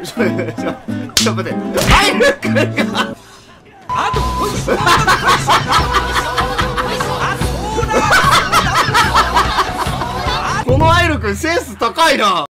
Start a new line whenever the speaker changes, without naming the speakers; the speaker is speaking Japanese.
ちょっと待って、アイル君が
あとこいつ
このアイル君センス高いな。